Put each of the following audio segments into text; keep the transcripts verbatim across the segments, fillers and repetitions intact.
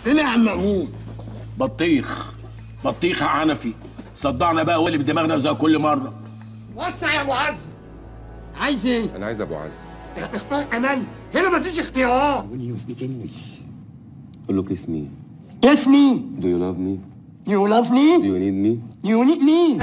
طلع مأمون. بطيخ بطيخ يا حنفي، صدعنا بقى واللي بدماغنا زي كل مره. وسع يا ابو عز. عايز ايه؟ انا عايز ابو عز. اختار كمان، هنا مفيش اختيارات. قول له كيس مي. Kiss me. Do you love me? You love me? Do you need me? You need me.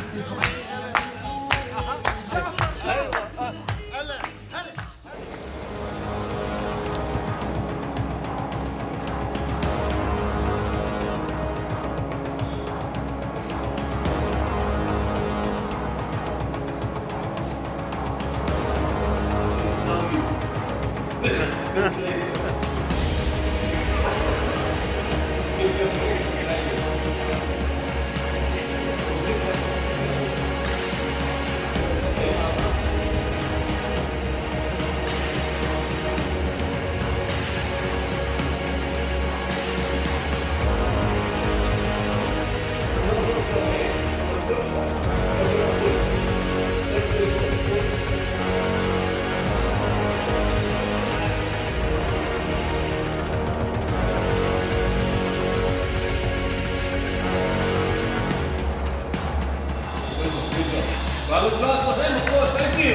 Well, last of them, of course, thank you.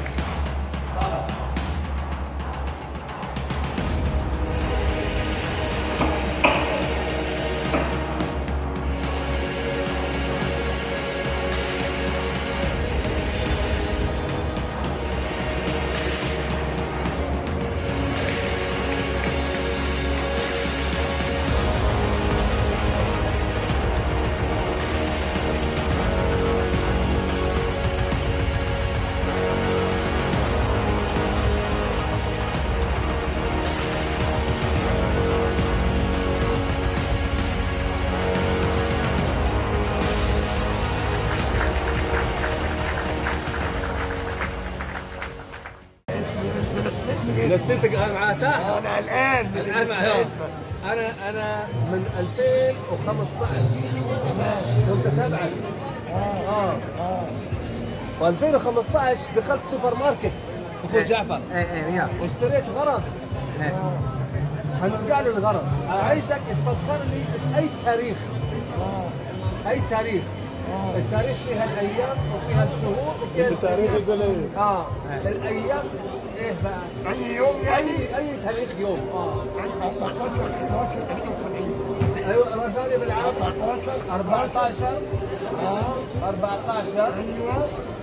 نسيتك مع ساحر. انا قلقان من الآن مع انا انا من ألفين وخمسطعش كنت اتابعك. اه اه و2015 دخلت سوبر ماركت اخو جعفر. ايه ايه واشتريت غرض. هنرجع للغرض. عايزك تفكرني باي تاريخ. اي تاريخ. التاريخ فيها الايام وفيها الشهور وفيها التاريخ الزلمه. اه الايام ايه بقى؟ اي يوم يعني؟ اي اي تاريخ يوم. اه أربعتاشر حداشر ثلاثة وسبعين. ايوه مرة ثانية بالعربي. أربعتاشر أربعتاشر اه أربعتاشر ايوه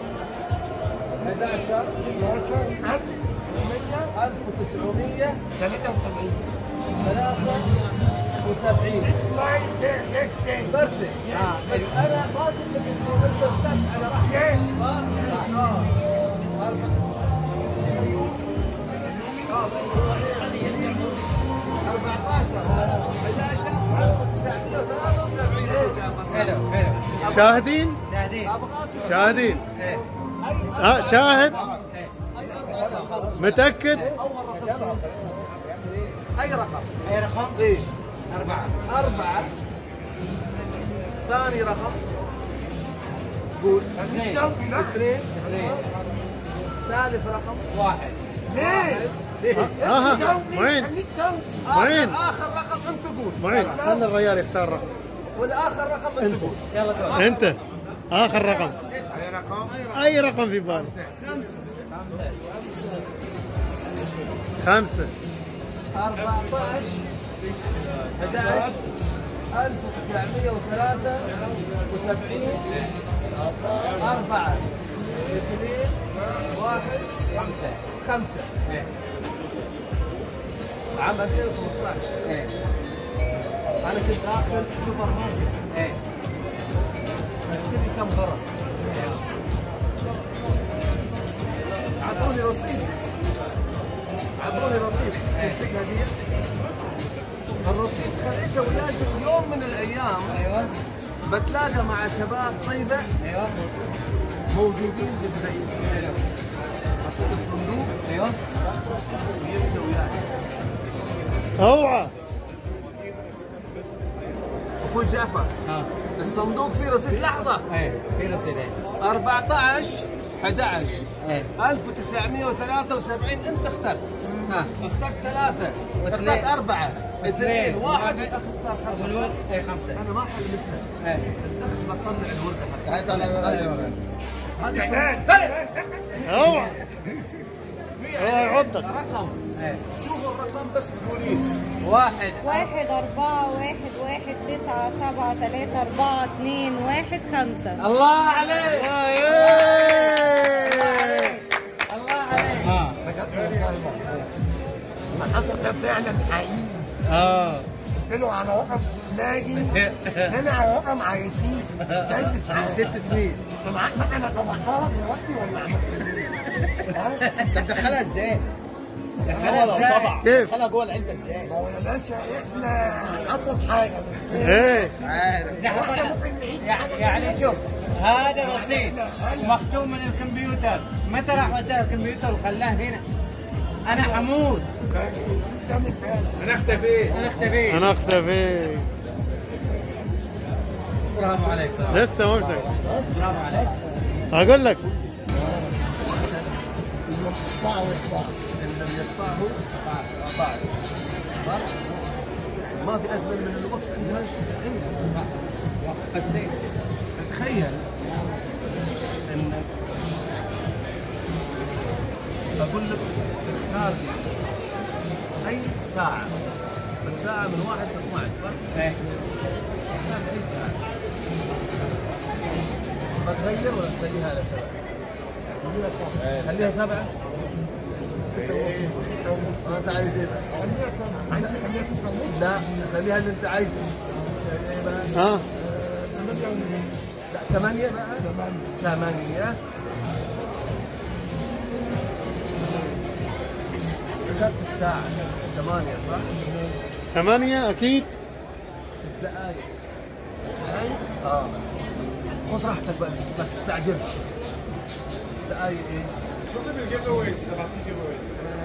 حداشر اثناشر ألف وتسعمية ثلاثة وسبعين. ثلاثة وسبعين. اسمعي ده ده برثي. انا ما قلت لك انه انت استاذ على رحمة. اه أربعتاشر حداشر ألف وتسعمية وثلاثة وسبعين. حلو حلو. شاهدين؟ شاهدين. شاهدين؟ ها شاهد؟ متأكد؟ أي رقم؟ أي رقم؟ إيه أربعة. أربعة. ثاني رقم قول. اثنين. اثنين. اثنين. ثالث رقم واحد. ليه؟ اه وين؟ وين؟ آخر رقم أنت قول. وين؟ خلي الرجال يختار رقم. والآخر رقم أنت قول. يلا قول. أنت آخر رقم. اي رقم؟ أي رقم في بالك؟ خمسة. خمسة. أربعتاشر حداشر ألف وتسعمية وثلاثة وسبعين. أربعة اثنين واحد خمسة. خمسة. إيه. عام ألفين وخمسطعش. إيه. أنا كنت داخل سوبر ماركت إيه. أشتري كم غرض. أعطوني رصيد. أعطوني رصيد. تمسكها دي. الرصيد خليته ولاجت يوم من الأيام. أيوه. بتلاقى مع شباب طيبة. أيوه. موجودين بدبي. حلو. حطيت الصندوق. أيوه. جبته ولاجت. اوعى. أخوي جعفر. ها. الصندوق فيه رصيد لحظة. إيه. في رصيدين. أربعتاشر حداشر إيه. ألف وتسعمية وثلاثة وسبعين. أنت اخترت. صح. اخترت ثلاثة، اخترت أربعة، اثنين، واحد، الأخ اختار خمسة صح؟ اي خمسة. أنا ما أحب مسها. ايه. الأخ بطلع الوردة حتى. هاي طلع الوردة. هذه اوعى اوعى يعضك. رقم. شوفوا الرقم بس تقوليه. واحد. واحد أربعة واحد واحد تسعة سبعة ثلاثة أربعة اثنين واحد خمسة. الله عليك. الله عليك. اه ما حصل ده فعلا حقيقي. اه قلت له على رقم ناجي انا على رقم عايشين ست سنين. انت معاك انا طلعتها دلوقتي ولا عملت ايه؟ انت مدخلها ازاي؟ دخلها طبعا. كيف؟ دخلها جوه العلبه ازاي؟ ما هو يا باشا احنا حصل حاجه بس ايه عارف. احنا ممكن نعيد يعني شوف هذا رصيد مختوم من الكمبيوتر، متى راح وداه الكمبيوتر وخلاه هنا؟ انا حمود. انا اختفيت. انا اختفيت. انا اختفيت. برافو عليك. لسه ما مشيت. برافو عليك. اقول لك يقطعوا يقطعوا ان لم يقطعه قطعه. صح؟ ما في اجمل من الوقت الناس وقت السيف. تخيل انك اقول لك اختار لي اي ساعه، الساعه من واحد ل اثنعش صح؟ ايه. اختار اي ساعه. بتغير ولا تخليها على سبعه؟ خليها سبعه. انت عايز ايه بقى؟ لا خليها اللي انت عايزه. ايه بقى؟ ها لا ثمانية بقى. ثمانية. كتبت الساعة ثمانية صح؟ ثمانية اكيد. الدقائق. اه خذ راحتك بقى ما تستعجلش. الدقائق ايه؟ شوف بالجيف اويز تبعت الجيف اويز.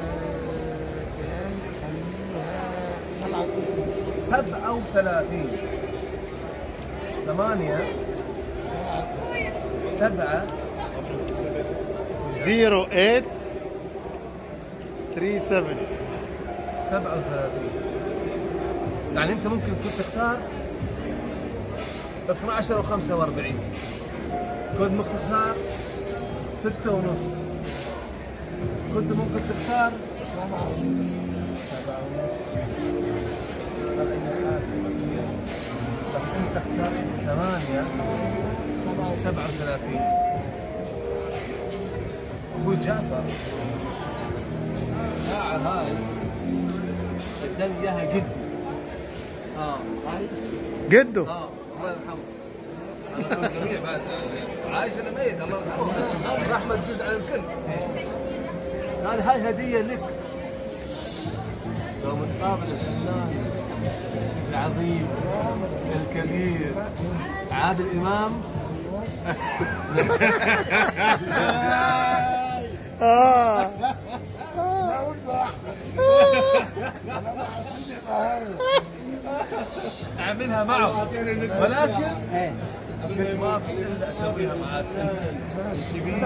سبعة وثلاثين. ثمانية. سبعة. زيرو ايت ثري سفن. سبعة وثلاثين. يعني انت ممكن كنت تختار اثنا عشر وخمسة وأربعين. كنت ممكن تختار ستة ونص. كنت ممكن تختار سبعة ونص. سبعة ونص. بس انت اخترت ثمانية. سبعة وثلاثين. أخوي جعفر الساعة هاي اداني اياها جدي. اه جده. اه الله يرحمه. أنا جميع بعد عايش ولا ميت الله يرحمه. الرحمة تجوز على الكل. هذه هاي هدية لك. لو متقابل الفنان العظيم الكبير عادل إمام. اه اعملها معه ولكن كنت ما في الا اسويها معك انت.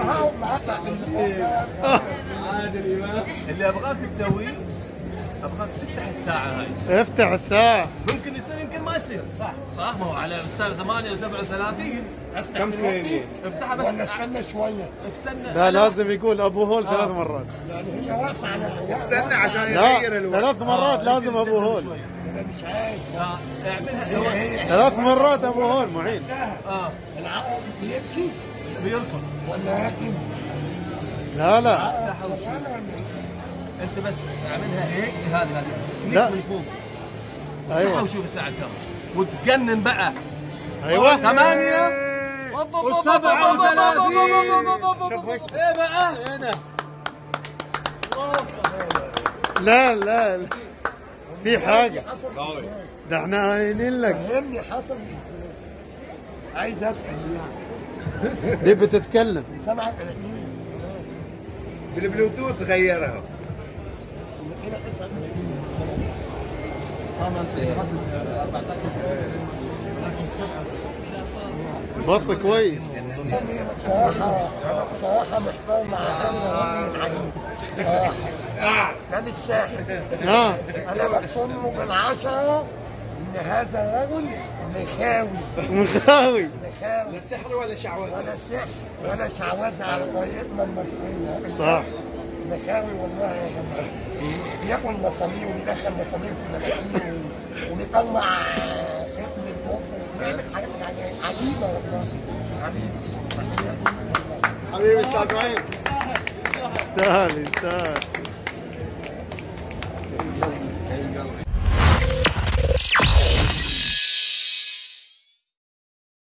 عادل امام اللي ابغاك تسويه ابغاك تفتح الساعه هاي. افتح الساعة. ممكن يصير يمكن ما يصير. صح صح. ما هو على الساعه ثمانية وسبعة وثلاثين. كم ثانية؟ افتحها بس. ولا استنى شويه استنى. لا لازم يقول ابو هول ثلاث مرات. يعني هي واقفه على استنى عشان لا يغير الوقت. ثلاث مرات لازم ابو هول. انا مش عارف لا اعملها. ثلاث مرات ابو هول معين. اه العقل بيمشي بيركض. ولا راكب لا لا افتحها وشوف. انت بس اعملها هيك. هذا هذا لا. من فوق. افتحها ايوه وشوف الساعه كم وتجنن بقى. ايوه ثمانية وسبعة وثلاثين. شوف وش. ايه بقى؟ هنا. لا لا لا. في حاجة. ده احنا قايلين لك. فهمني حصل ازاي عايز اسال يعني دي بتتكلم. سبعة وثلاثين بالبلوتوث غيرها. كده تسعة وثلاثين بص كويس. بصراحة أنا بصراحة محتار مع هذا الراجل العجيب بصراحة ده مش ساحر. اه انا بقسم له بالعشرة ان هذا الرجل مخاوي. مخاوي. مخاوي. لا سحر ولا شعوذه. ولا سحر ولا شعوذه على طريقتنا المصريه. صح. مخاوي والله يا جماعه. بياكل مصامير وبيدخل مصامير في مناخيره وبيطلع ختم البق وبيعمل حاجات عجيبه والله. عجيبه. حبيبي استاذ معين. سهل سهل.